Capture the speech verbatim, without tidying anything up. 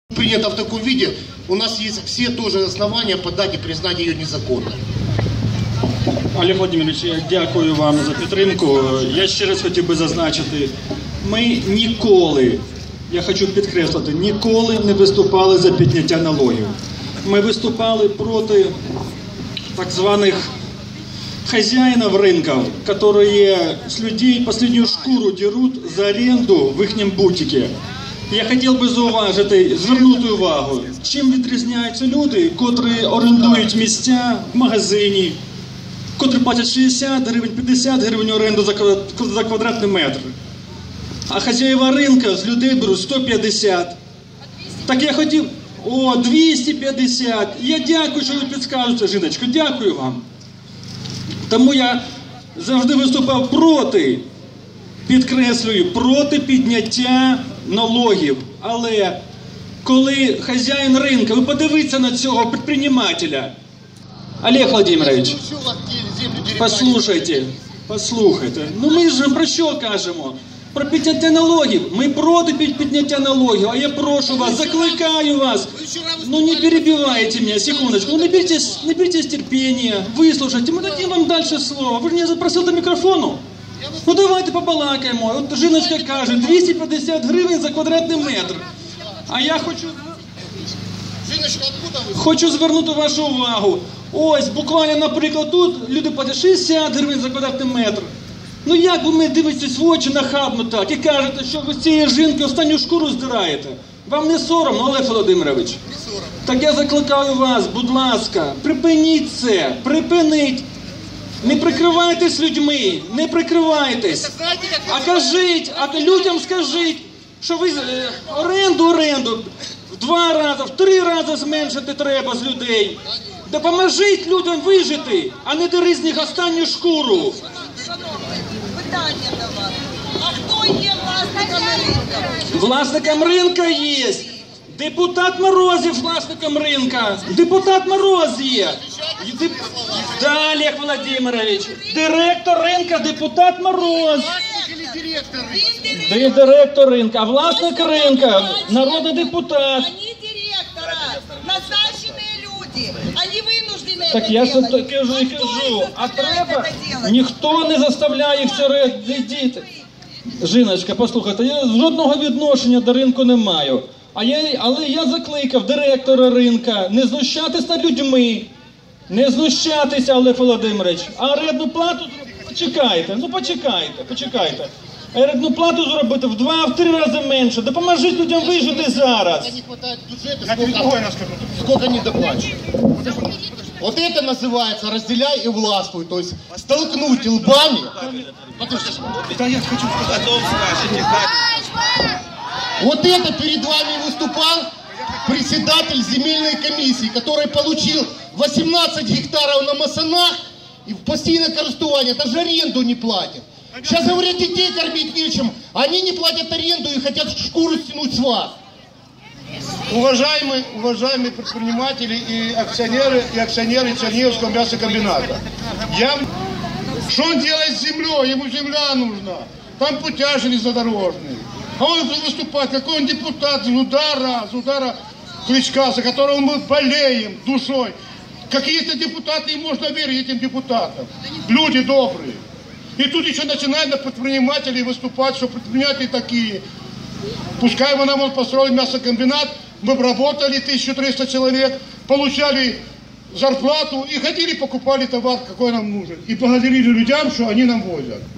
Принята в таком виде, у нас есть все тоже основания подать и признать ее незаконной. Олег Владимирович, я дякую вам за підтримку. Я ще раз хотів би зазначити, ми ніколи, я хочу підкреслити, ніколи не виступали за підняття налогів. Ми виступали проти так званих хозяинов рынков, которые с людей последнюю шкуру дерут за аренду в їхньому бутике. Я хотів би зауважити, звернути увагу, чим відрізняються люди, котрі орендують місця в магазині, котрі платять шістдесят гривень, п'ятдесят гривень оренду за квадратний метр. А хазяїва ринку з людей беруть сто п'ятдесят. Так я хотів, о, двісті п'ятдесят. Я дякую, що ви підскажете, жіночко, дякую вам. Тому я завжди виступав проти, підкреслюю, проти підняття налогів. Але коли хазяїн ринку, ви подивіться на цього підприємця. Олег Владимирович, послухайте, послухайте. Ну ми ж про що кажемо? Про підняття налогів. Ми проти підняття налогів. А я прошу вас, закликаю вас. Ну не перебивайте меня, секундочку. Ну наберитесь, наберитесь терпения, выслушайте. Мы дадим вам дальше слово. Вы же меня запросили до микрофону. Ну давайте побалакаємо. От жіночка каже, двісті п'ятдесят гривень за квадратний метр. А я хочу... Хочу звернути вашу увагу. Ось, буквально, наприклад, тут люди платять шістдесят гривень за квадратний метр. Ну як ви ми дивитесь в очі нахабно так і кажете, що ви з цієї жінки останню шкуру здираєте? Вам не соромно, Олег Володимирович? Не соромно. Так я закликаю вас, будь ласка, припиніть це, припиніть. Не прикривайтесь людьми, не прикривайтесь. А кажіть, а людям скажіть, що ви е, оренду, оренду в два рази, в три рази зменшити треба з людей. Допоможіть людям вижити, а не дари з них останню шкуру. Питання до вас. А хто є власником ринку? Власником ринку є. Депутат Морозів власником ринка. Депутат Мороз є. Деп... Да, Олег Владимирович. Директор ринка, депутат Мороз. Він директор ринка, а власник ринка, народний депутат. Вони директора, назначені люди. Вони вынуждены Так это я ж делать. кажу і кажу, а треба, ніхто не заставляє їх це робити. Жіночка, послухайте, я жодного відношення до ринку не маю. А я, але я закликав директора ринка не знущатись над людьми. Не знущатися, Олег Володимирович. А орендну плату зробити? Почекайте, ну почекайте, почекайте. А орендну плату зробити в два, в три рази менше. Допоможіть людям вижити зараз. Не хватает бюджета, сколько, сколько не доплачивают. Вот это называется разделяй и властвуй. То есть столкнуть лбами. Да я хочу сказать, что скажете. Вот это перед вами выступал председатель земельной комиссии, который получил восемнадцать гектаров на Масанах и в постоянное користування, даже аренду не платят. Сейчас говорят, детей кормить нечем, они не платят аренду и хотят шкуру стянуть с вас. Уважаемые, уважаемые предприниматели и акционеры, и акционеры Черниговского мясокомбината. Я... Что он делает с землей? Ему земля нужна. Там путя железнодорожные. А он выступает, какой он депутат из удара, из удара Кличка, за которого мы болеем душой. Какие-то депутаты, им можно верить этим депутатам. Люди добрые. И тут еще начинают на предпринимателей выступать, что предприниматели такие. Пускай мы нам построили мясокомбинат, мы бы работали тысяча триста человек, получали зарплату и ходили, покупали товар, какой нам нужен. И благодарили людям, что они нам возят.